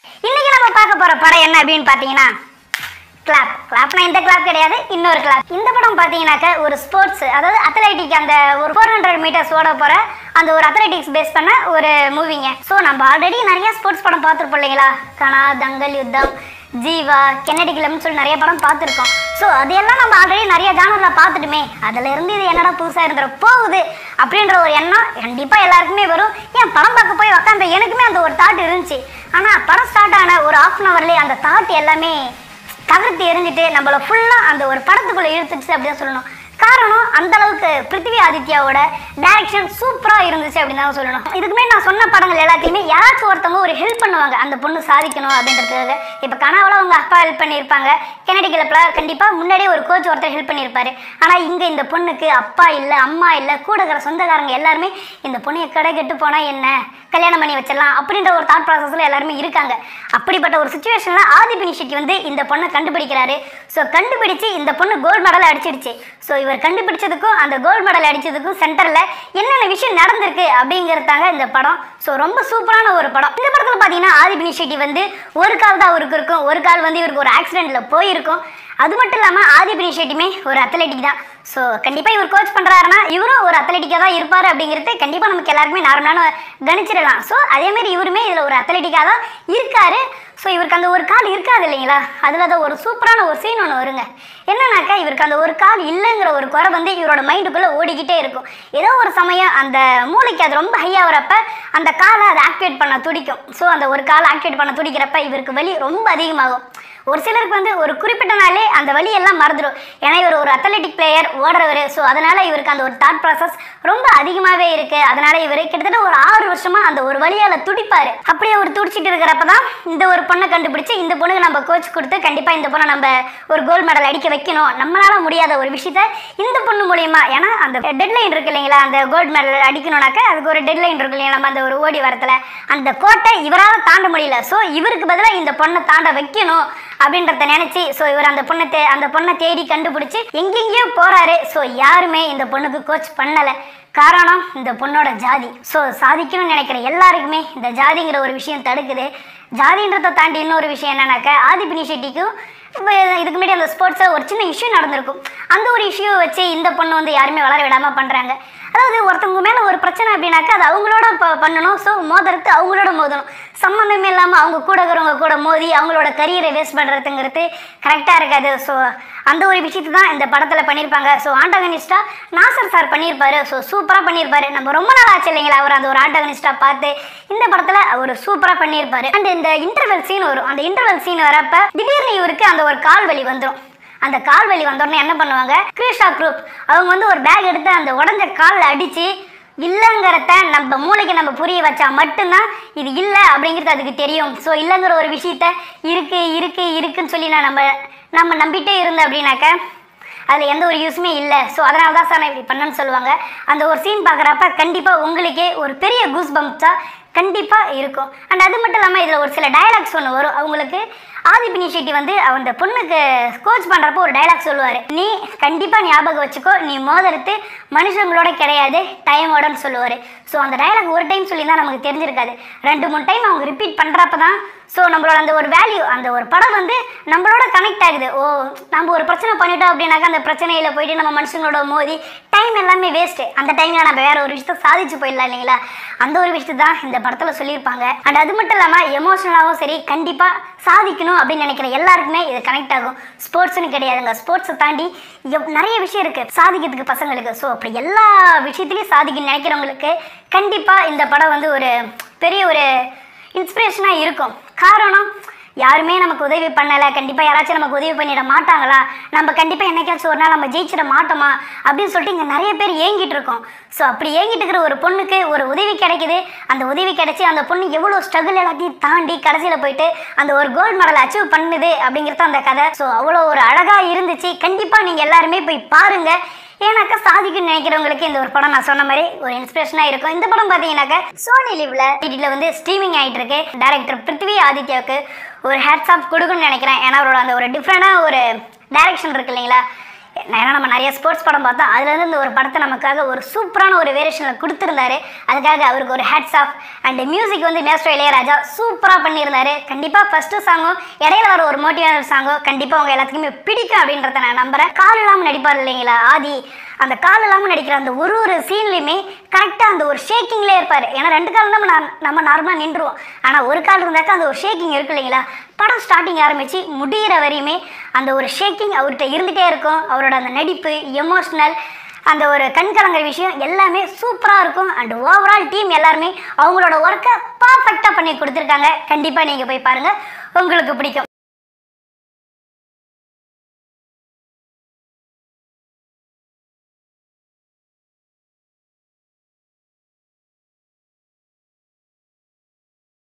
இன்னைக்கு நம்ம பார்க்க போற படம் என்ன அப்படின்னு பாத்தீங்கன்னா கிளாப்னா இந்த கிளாப் கிடையாது, இன்னொரு கிளாப். இந்த படம் பாத்தீங்கன்னாக்க ஒரு ஸ்போர்ட்ஸ், அதாவது அத்லெட்டிக், அந்த ஒரு 400 மீட்டர்ஸ் ஓட போற அந்த ஒரு அத்லெட்டிக்ஸ் பேஸ் பண்ண ஒரு மூவிங்க. ஸோ நம்ம ஆல்ரெடி நிறைய ஸ்போர்ட்ஸ் படம் பார்த்துருப்போம் இல்லைங்களா? கனா, தங்கல், யுத்தம், ஜீவா, கென்னடி கிளம்னு சொல்லி நிறைய படம் பார்த்துருக்கோம். ஸோ அதையெல்லாம் நம்ம ஆல்ரெடி நிறைய ஜானரில் பார்த்துட்டுமே, அதில் இருந்து இது என்னடா புதுசாக இருந்துட போகுது அப்படின்ற ஒரு எண்ணம் கண்டிப்பாக எல்லாருக்குமே வரும். ஏன் படம் பார்க்க போய் உட்காந்த எனக்குமே அந்த ஒரு தாட் இருந்துச்சு. ஆனால் படம் ஸ்டார்ட் ஆன ஒரு ½ அந்த தாட் எல்லாமே தகர்த்து எரிஞ்சிட்டு நம்மள ஃபுல்லாக அந்த ஒரு படத்துக்குள்ளே இழுத்துச்சு அப்படின்னு சொல்லணும். காரணம் அந்த அளவுக்கு பிருத்திவி ஆதித்யாவோட டைரக்ஷன் சூப்பராக இருந்துச்சு அப்படின்னு தான் சொல்லணும். இதுக்குமே நான் சொன்ன படங்கள் எல்லாத்தையுமே யாராச்சும் ஒருத்தவங்க ஒரு ஹெல்ப் பண்ணுவாங்க அந்த பொண்ணு சாதிக்கணும் அப்படின்றதுக்காக. இப்போ கனாவில் அவங்க அப்பா ஹெல்ப் பண்ணியிருப்பாங்க, கென்னடி கிளப்பில் கண்டிப்பாக முன்னாடியே ஒரு கோச் ஒருத்தர் ஹெல்ப் பண்ணியிருப்பாரு. ஆனால் இங்கே இந்த பொண்ணுக்கு அப்பா இல்லை, அம்மா இல்லை, கூட இருக்கிற சொந்தக்காரங்க எல்லாருமே இந்த பொண்ணு கடை கெட்டு போனால் என்ன, கல்யாணம் பண்ணி வச்சிடலாம் அப்படின்ற ஒரு தாட் ப்ராசஸில் எல்லாருமே இருக்காங்க. அப்படிப்பட்ட ஒரு சுச்சுவேஷனில் ஆதிபினி ஷெட்டி வந்து இந்த பொண்ணை கண்டுபிடிக்கிறாரு. ஸோ கண்டுபிடிச்சு இந்த பொண்ணு கோல்டு மெடல் அடிச்சிடுச்சு. ஸோ இவர் கண்டுபிடிச்சதுக்கும் அந்த கோல்டு மெடல் அடிச்சதுக்கும் சென்டரில் என்னென்ன விஷயம் நடந்திருக்கு அப்படிங்கிறதாங்க இந்த படம். ஸோ ரொம்ப சூப்பரான ஒரு படம். இந்த படத்தில் பார்த்தீங்கன்னா ஆதிபினி ஷெட்டி வந்து ஒரு கால் தான் அவருக்கு இருக்கும், ஒரு கால் வந்து இவருக்கு ஒரு ஆக்சிடென்ட்டில் போயிருக்கும். அது மட்டும் இல்லாமல் ஆதிபினி ஷெட்டியுமே ஒரு அத்லெட்டிக் தான். ஸோ கண்டிப்பாக இவர் கோச் பண்ணுறாருன்னா இவரும் ஒரு அத்லெட்டிக்காக தான் இருப்பார் அப்படிங்கிறது கண்டிப்பாக நமக்கு எல்லாருக்குமே நார்மலான கணிச்சிடலாம். ஸோ அதேமாதிரி இவருமே இதில் ஒரு அத்லெட்டிக்காக தான் இருக்கார். ஸோ இவருக்கு அந்த ஒரு கால் இருக்காது இல்லைங்களா? அதில் தான் ஒரு சூப்பரான ஒரு சீன் ஒன்று வருங்க. என்னன்னாக்கா இவருக்கு அந்த ஒரு கால் இல்லைங்கிற ஒரு குறை வந்து இவரோட மைண்டுக்குள்ளே ஓடிக்கிட்டே இருக்கும். ஏதோ ஒரு சமயம் அந்த மூளைக்கு அது ரொம்ப ஹையாக வரப்ப அந்த காலை அதை ஆக்டிவேட் பண்ண துடிக்கும். ஸோ அந்த ஒரு காலை ஆக்டிவேட் பண்ண துடிக்கிறப்ப இவருக்கு வலி ரொம்ப அதிகமாகும். ஒரு சிலருக்கு வந்து ஒரு குறிப்பிட்ட நாளே அந்த வலி எல்லாம் மறந்துடும். ஏன்னா இவர் ஒரு அத்லெட்டிக் பிளேயர், ஓடுறவர். ஸோ அதனால் இவருக்கு அந்த ஒரு தாட் ப்ராசஸ் ரொம்ப அதிகமாகவே இருக்குது. அதனால் இவர் கிட்டத்தட்ட ஒரு 6 வருஷமாக அந்த ஒரு வலியால் துடிப்பார். அப்படியே அவர் துடிச்சிட்டு இருக்கிறப்ப தான் இந்த ஒரு பொண்ணை கண்டுபிடிச்சி இந்த பொண்ணுக்கு நம்ம கோச் கொடுத்து கண்டிப்பாக இந்த பொண்ணை நம்ம ஒரு கோல்டு மெடல் அடிக்க வைக்கணும், நம்மளால் முடியாத ஒரு விஷயத்த இந்த பொண்ணு மூலியமா. ஏன்னா அந்த டெட்லைன் இருக்கு இல்லைங்களா? அந்த கோல்டு மெடல் அடிக்கணும்னாக்க அதுக்கு ஒரு டெட்லைன் இருக்கு இல்லைங்களா? நம்ம அந்த ஒரு ஓடி வரத்தில் அந்த கோட்டை இவரால் தாண்ட முடியல. ஸோ இவருக்கு பதிலாக இந்த பொண்ணை தாண்ட வைக்கணும் அப்படின்றத நினைச்சு ஸோ இவர் அந்த பொண்ணை தேடி கண்டுபிடிச்சி எங்கெங்கேயோ போறாரு. ஸோ யாருமே இந்த பொண்ணுக்கு கோச் பண்ணலை. காரணம் இந்த பொண்ணோட ஜாதி. ஸோ சாதிக்கணும்னு நினைக்கிற எல்லாருக்குமே இந்த ஜாதிங்கிற ஒரு விஷயம் தடுக்குது. ஜாதின்றதை தாண்டி இன்னொரு விஷயம் என்னன்னாக்கா ஆதிபினி ஷெட்டிக்கும் இதுக்கு முன்னாடி அந்த ஸ்போர்ட்ஸில் ஒரு சின்ன இஷ்யூ நடந்திருக்கும். அந்த ஒரு இஷ்யூவை வச்சு இந்த பொண்ணு வந்து யாருமே வளர விடாமல் பண்ணுறாங்க. அதாவது ஒருத்தவங்க மேலே ஒரு பிரச்சனை அப்படின்னாக்கா அது அவங்களோட பண்ணணும். ஸோ மோதுறது அவங்களோட மோதணும், சம்மந்தமே இல்லாமல் அவங்க கூட இருக்கிறவங்க கூட மோதி அவங்களோட கரியரை வேஸ்ட் பண்ணுறதுங்கிறது கரெக்டாக இருக்காது. ஸோ அந்த ஒரு விஷயத்தை தான் இந்த படத்தில் பண்ணியிருப்பாங்க. ஸோ ஆண்டகனிஸ்டாக நாசர் சார் பண்ணியிருப்பாரு. ஸோ சூப்பராக பண்ணியிருப்பாரு. நம்ம ரொம்ப நாள் ஆச்சு இல்லைங்களா அவர் அந்த ஒரு ஆண்டகனிஸ்டாக பார்த்து. இந்த படத்தில் அவர் சூப்பராக பண்ணியிருப்பாரு. அண்ட் இந்த இன்டர்வெல் சீன் வரும். அந்த இன்டர்வெல் சீன் வரப்போ திடீர்னு இவருக்கு அந்த ஒரு கால் வலி வந்துடும். அந்த கால் வலி வந்தோடனே என்ன பண்ணுவாங்க, கிருஷா குரூப் அவங்க வந்து ஒரு பேக் எடுத்து அந்த உடஞ்ச காலில் அடித்து இல்லைங்கிறத நம்ம மூளைக்கு நம்ம புரிய வச்சா மட்டும்தான் இது இல்லை அப்படிங்கிறது அதுக்கு தெரியும். ஸோ இல்லைங்கிற ஒரு விஷயத்த இருக்குன்னு சொல்லி நம்ம நம்பிட்டே இருந்தோம் அப்படின்னாக்க அதில் எந்த ஒரு யூஸுமே இல்லை. ஸோ அதனால தான் சார் நான் இப்படி பண்ணேன்னு சொல்லுவாங்க. அந்த ஒரு சீன் பார்க்குறப்ப கண்டிப்பாக உங்களுக்கே ஒரு பெரிய கூஸ் பம்ப்ஸாக கண்டிப்பாக இருக்கும். அண்ட் அது மட்டும் இல்லாமல் இதில் ஒரு சில டயலாக்ஸ் ஒன்று வரும். அவங்களுக்கு ஆதிபினி ஷெட்டி வந்து அந்த பொண்ணுக்கு கோச் பண்ணுறப்போ ஒரு டைலாக் சொல்லுவார், நீ கண்டிப்பாக ஞாபகம் வச்சுக்கோ, நீ மோதிரத்து மனுஷங்களோட கிடையாது டைமோடன்னு சொல்லுவார். ஸோ அந்த டைலாக் ஒரு டைம் சொல்லி தான் நமக்கு தெரிஞ்சிருக்காது, 2-3 டைம் அவங்க ரிப்பீட் பண்ணுறப்ப தான் ஸோ நம்மளோட அந்த ஒரு வேல்யூ, அந்த ஒரு படம் வந்து நம்மளோட கனெக்ட் ஆகுது. ஓ நம்ம ஒரு பிரச்சனை பண்ணிட்டோம் அப்படின்னாக்கா அந்த பிரச்சனையில் போயிட்டு நம்ம மனுஷங்களோட மோதி டைம் எல்லாமே வேஸ்ட்டு. அந்த டைமில் நம்ம வேறு ஒரு விஷயத்தை சாதிச்சு போயிடலாம் இல்லைங்களா? அந்த ஒரு விஷயத்தை தான் இந்த படத்தில் சொல்லியிருப்பாங்க. அண்ட் அது மட்டும் இல்லாமல் எமோஷனலாகவும் சரி கண்டிப்பாக சாதிக்கணும் அப்படின்னு நினைக்கிற எல்லாருக்குமே இது கனெக்ட் ஆகும். ஸ்போர்ட்ஸ்னு கிடையாதுங்க, ஸ்போர்ட்ஸை தாண்டி நிறைய விஷயம் இருக்குது சாதிக்கிறதுக்கு பசங்களுக்கு. ஸோ அப்படி எல்லா விஷயத்துலையும் சாதிக்க நினைக்கிறவங்களுக்கு கண்டிப்பாக இந்த படம் வந்து ஒரு பெரிய ஒரு இன்ஸ்பிரேஷனாக இருக்கும். காரணம் யாருமே நமக்கு உதவி பண்ணலை, கண்டிப்பாக யாராச்சும் நமக்கு உதவி பண்ணிட மாட்டாங்களா, நம்ம கண்டிப்பாக என்னைக்காச்சும் ஒரு நாள் நம்ம ஜெயிச்சிட மாட்டோமா அப்படின்னு சொல்லிட்டு இங்கே நிறைய பேர் ஏங்கிட்டு இருக்கோம். ஸோ அப்படி ஏங்கிட்டு இருக்கிற ஒரு பொண்ணுக்கு ஒரு உதவி கிடைக்குது. அந்த உதவி கிடைச்சி அந்த பொண்ணு எவ்வளோ ஸ்ட்ரகிள் எல்லாத்தையும் தாண்டி கடைசியில் போயிட்டு அந்த ஒரு கோல்டு மெடல் அச்சீவ் பண்ணுது அப்படிங்கிறது அந்த கதை. ஸோ அவ்வளோ ஒரு அழகாக இருந்துச்சு. கண்டிப்பாக நீங்கள் எல்லாருமே போய் பாருங்கள். ஏன்னாக்கா சாதிக்குன்னு நினைக்கிறவங்களுக்கு இந்த ஒரு படம் நான் சொன்ன மாதிரி ஒரு இன்ஸ்பிரேஷனாக இருக்கும். இந்த படம் பார்த்தீங்கன்னாக்கா சோனி லிவ்ல டிடியில் வந்து ஸ்ட்ரீமிங் ஆகிட்டு இருக்கு. டைரக்டர் பிருத்திவி ஆதித்யாவுக்கு ஒரு ஹேட்ஸ் ஆஃப் கொடுக்கணும்னு நினைக்கிறேன். ஏன்னா அவரோட அந்த ஒரு டிஃப்ரெண்டான ஒரு டைரக்ஷன் இருக்கு இல்லைங்களா? ஏன்னா நம்ம நிறைய ஸ்போர்ட்ஸ் படம் பார்த்தோம், அதுலேருந்து இந்த ஒரு படத்தை நமக்காக ஒரு சூப்பரான ஒரு வேரியேஷனில் கொடுத்துருந்தாரு. அதுக்காக அவருக்கு ஒரு ஹேட்ஸ் ஆஃப். அண்ட் மியூசிக் வந்து மேஸ்ட்ரோ இளையராஜா சூப்பராக பண்ணியிருந்தாரு. கண்டிப்பாக ஃபஸ்ட்டு சாங்கும் இடையில வர ஒரு மோட்டிவேஷனல் சாங்கும் கண்டிப்பாக அவங்க எல்லாத்துக்குமே பிடிக்கும் அப்படின்றத நான் நம்புகிறேன். கால் இல்லாமல் நடிப்பார் இல்லைங்களா ஆதி, அந்த கால் இல்லாமல் நடிக்கிற அந்த ஒரு சீன்லையுமே கரெக்டாக அந்த ஒரு ஷேக்கிங்லேயே இருப்பார். ஏன்னா 2 கால் தான் நம்ம நார்மலாக நின்றுவோம், ஆனால் ஒரு கால் இருந்தாக்கா அந்த ஒரு ஷேக்கிங் இருக்கு இல்லைங்களா. படம் ஸ்டார்டிங் ஆரம்பித்து முடிகிற வரையுமே அந்த ஒரு ஷேக்கிங் அவர்கிட்ட இருந்துகிட்டே இருக்கும். அவரோட அந்த நடிப்பு, எமோஷ்னல், அந்த ஒரு கண்கலங்கிற விஷயம் எல்லாமே சூப்பராக இருக்கும். அண்ட் ஓவரால் டீம் எல்லாருமே அவங்களோட ஒர்க்கை பர்ஃபெக்டாக பண்ணி கொடுத்துருக்காங்க. கண்டிப்பாக நீங்கள் போய் பாருங்கள், உங்களுக்கு பிடிக்கும்.